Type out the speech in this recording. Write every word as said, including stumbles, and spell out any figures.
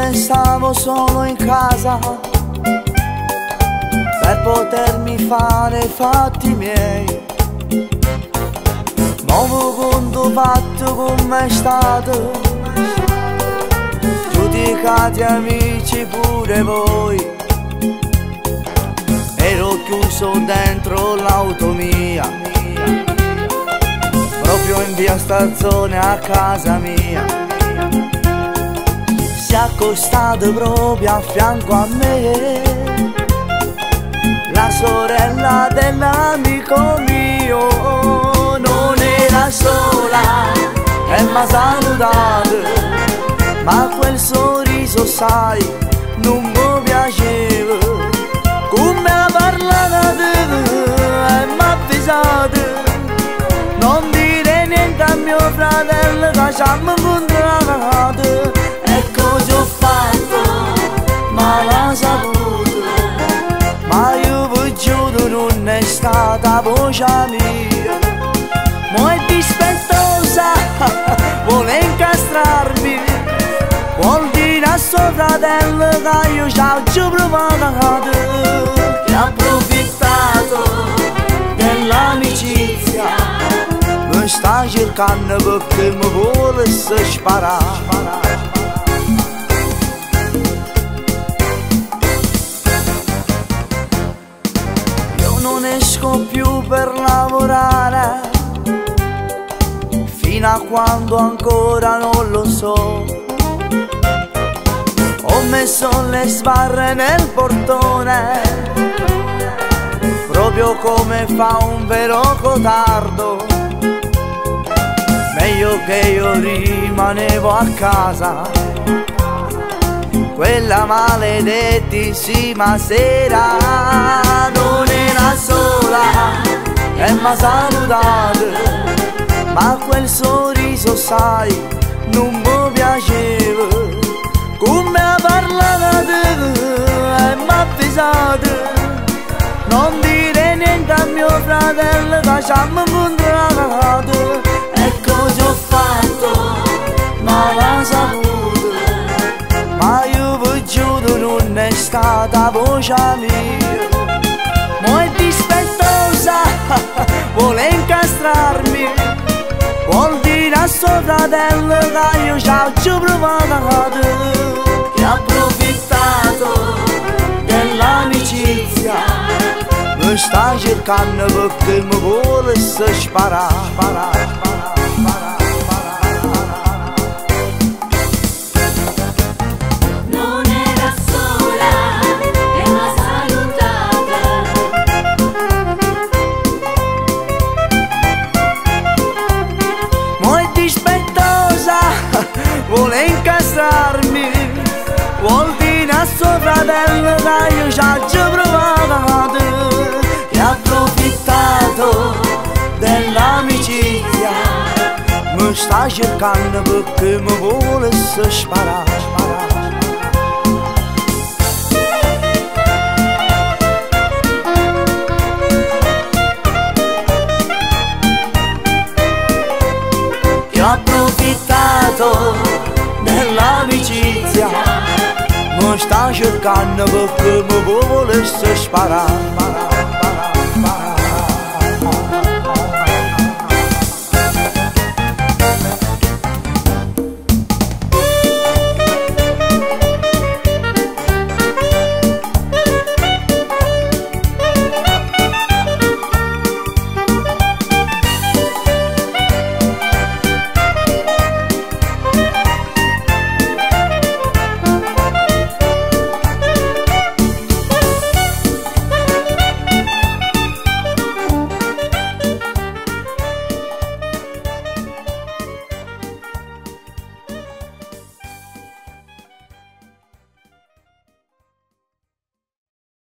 notte stavo solo in casa per potermi fare i fatti miei. Nuovo conto fatto come è stato, giudicati amici pure voi. Ero chiuso dentro l'auto mia, proprio in via Stazione a casa mia. Si è accostato proprio a fianco a me la sorella dell'amico mio. Non era sola e m'ha salutato, ma quel sorriso sai non mi piaceva. Come ha parlato e m'ha avvisato non dire niente a mio fratello che ci abbiamo incontrato. E cosa ho fatto? Ma l'ha saputo, ma io vi giuro non è stata voce mia. Mo' è dispettosa, vuole incastrarmi, vuol dire a suo fratello che io ci ho provato. Che ha approfittato dell'amicizia, mi sta cercando perché mi vuole sparare. Io non esco più per lavorare fino a quando ancora non lo so. Ho messo le sbarre nel portone, proprio come fa un vero codardo. Meglio che io rimanevo a casa quella maledettissima sera. Non era sola e m'ha salutato, ma quel sorriso sai non mi piaceva. Come ha parlato e m'ha avvisato non dire niente a mio fratello che ci abbiamo incontrato. E cosa ho fatto? Ma l'ha saputo, ma io vi giuro non è stata voce mia. Mo' è dispettosa, vuole incastrarmi, vuol dire a suo fratello che io ci ho provato. Che ha approfittato dell'amicizia, mi sta cercando perché mi vuole sparare, sparare, sparare, sparare, sparare. Non era sola e m'ha salutata, mo' è dispettosa, vuole incastrarmi, vuol dire a suo fratello che io ci ho provato. E ha approfittato dell'amicizia, mi sta cercando perché mi vuole sparare, sparare. Che ha approfittato dell'amicizia, mi sta cercando perché mi vuole sparare.